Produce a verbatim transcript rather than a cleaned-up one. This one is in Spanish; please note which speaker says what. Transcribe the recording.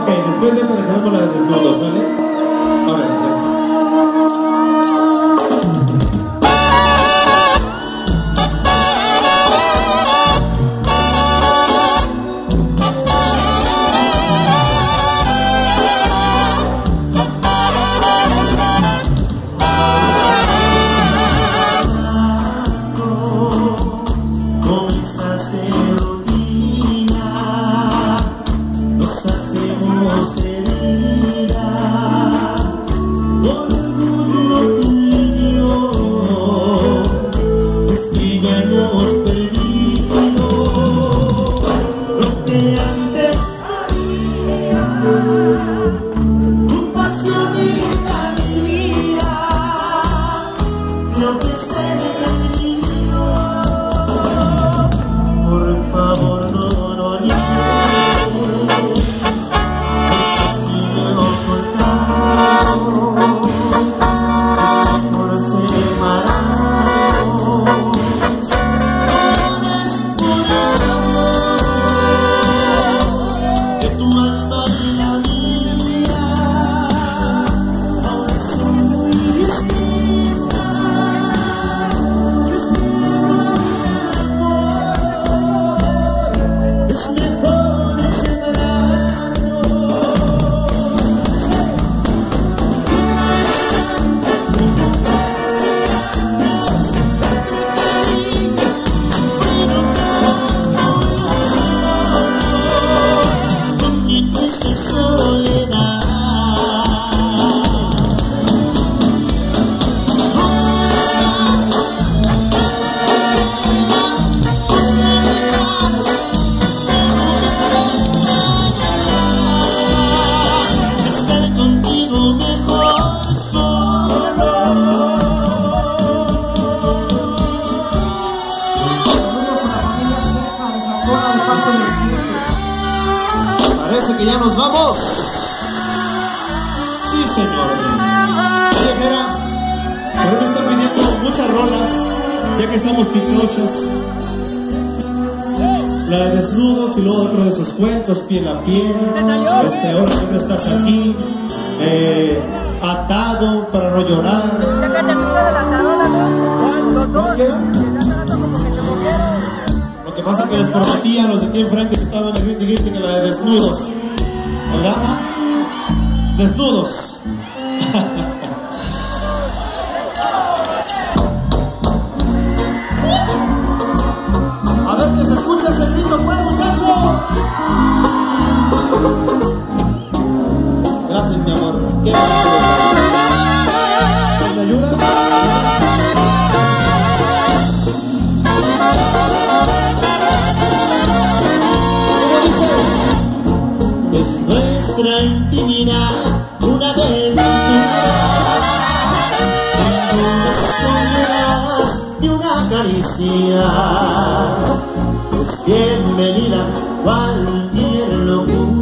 Speaker 1: después de esto le dejamos la de desnudos, ¿sale? Ahora, ya está. Parece que ya nos vamos. Sí, señor. Oye, Jera, por ahí me están pidiendo muchas rolas, ya que estamos picochos. La de desnudos y luego otro de esos cuentos, piel a piel. Este, ahora que no estás aquí, eh, atado para no llorar. ¿Cómo quieran? Lo que pasa es que les prometí a los de aquí enfrente que estaban en grito y grito que la de desnudos, ¿verdad? Desnudos. A ver que se escucha ese grito, pues, muchacho. Gracias, mi amor. ¿Qué ¿Me ayudas? Es nuestra intimidad, una aventura, esconderás de una caricia. Es bienvenida cualquier locura.